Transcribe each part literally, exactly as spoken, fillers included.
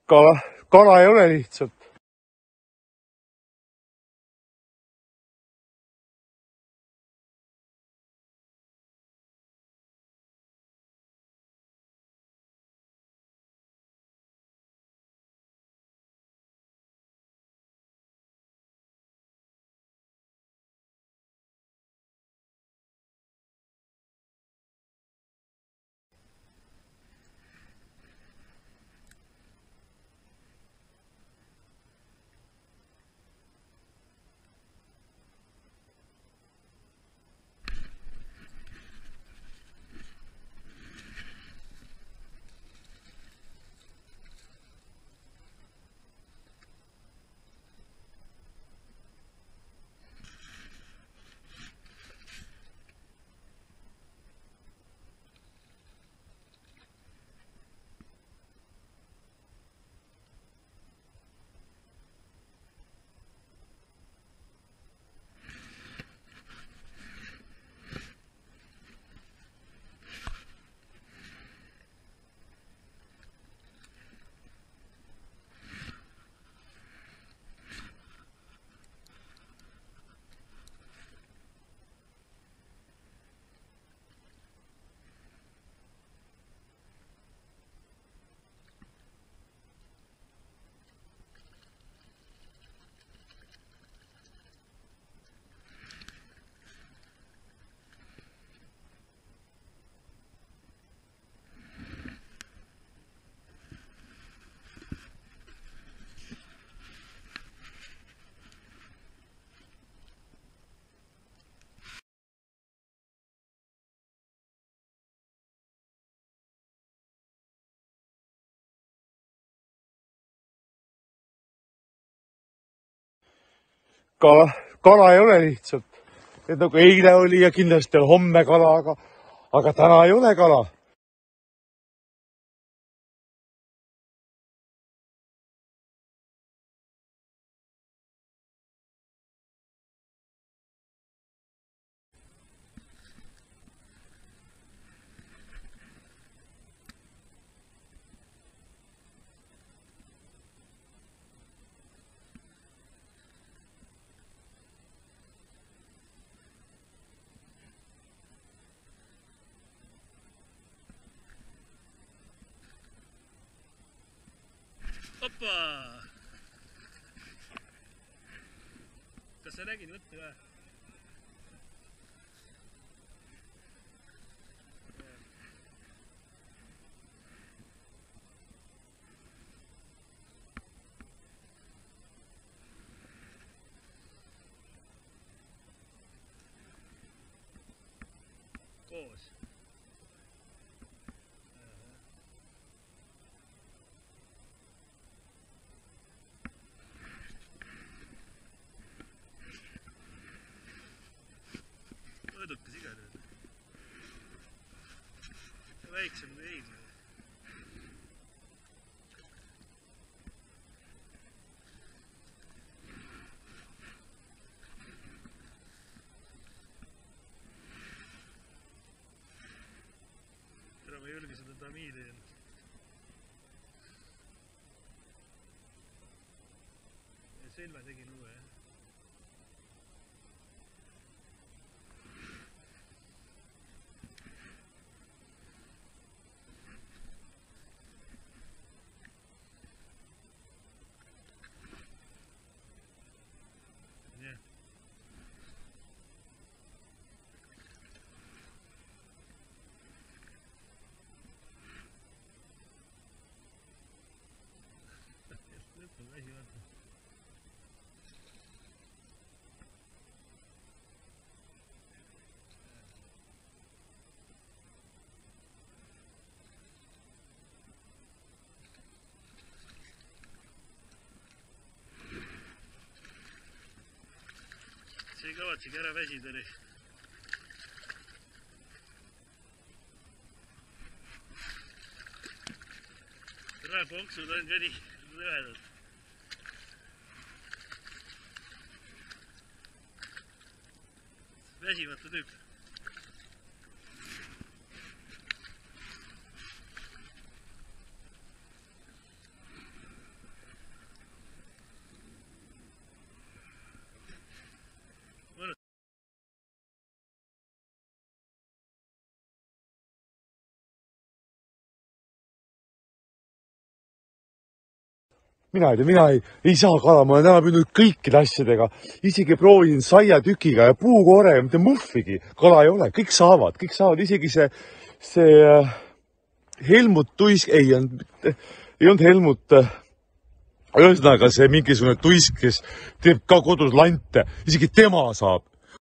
Kala, kala ei ole lihtsalt. Kala, kala ei ole lihtsalt. Et nagu eile oli ja kindlasti on homme kala, aga, aga täna ei ole kala. Oppa! Kas sa nägid võtta ka? Koos. Mõõdukas igatahes. Väiksem kui eile. Tere, ma ei julge seda tamiili ennast. Selva tegin uue, jah. Lõpp on asi vaata. See ei kavatsegi ära väsida nüüd. Tere, ponksud on ka nii lõvedad. Väsimatu tüüp. mina ei tea, mina ei, ei saa kala, ma olen täna püüdnud kõikide asjadega, isegi proovisin saiatükiga ja puukoorega, mitte muhvigi, kala ei ole, kõik saavad, kõik saavad, isegi see, see äh, Helmut Tuisk, ei olnud, ei olnud Helmut, äh, ühesõnaga see mingisugune Tuisk, kes teeb ka kodus lante, isegi tema saab.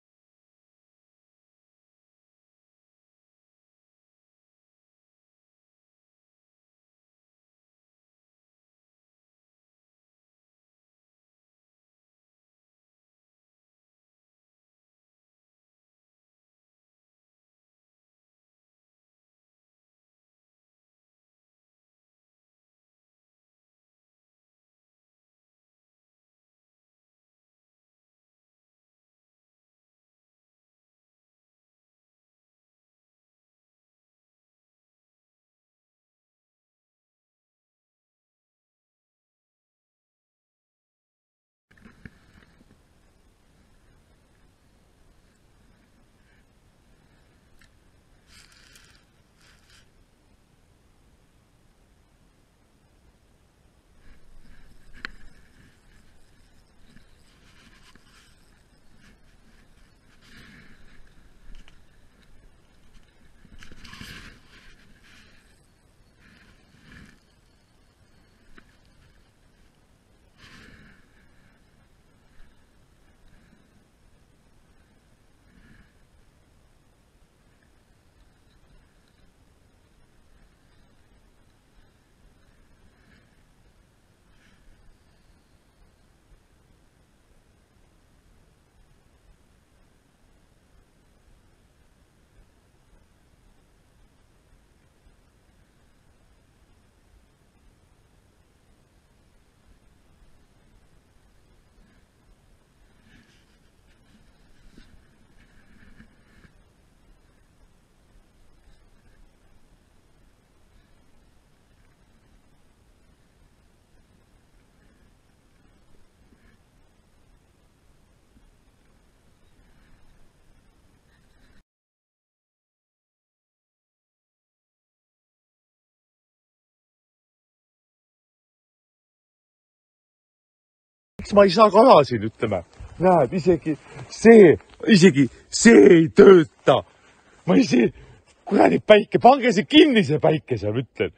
Miks ma ei saa kala siin, ütleme? Näed, isegi see, isegi see ei tööta. Ma ei see, kuradi päike, pange see kinni, see päike seal, ütlen.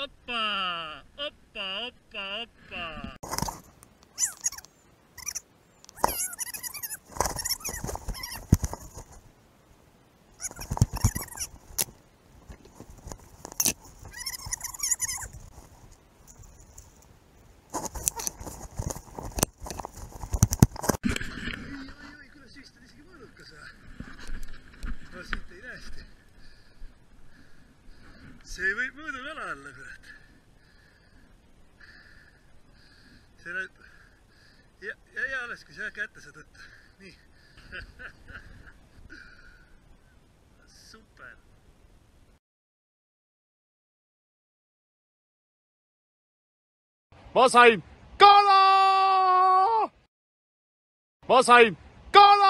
Oppa, oppa, oppa, oppa. Siit ei näe hästi. See võib mõõdukala olla, kurat. See näeb... Ja, ja hea alles, kui see kätte saad võtta. Nii. Super. Ma sain kala! Ma sain kala!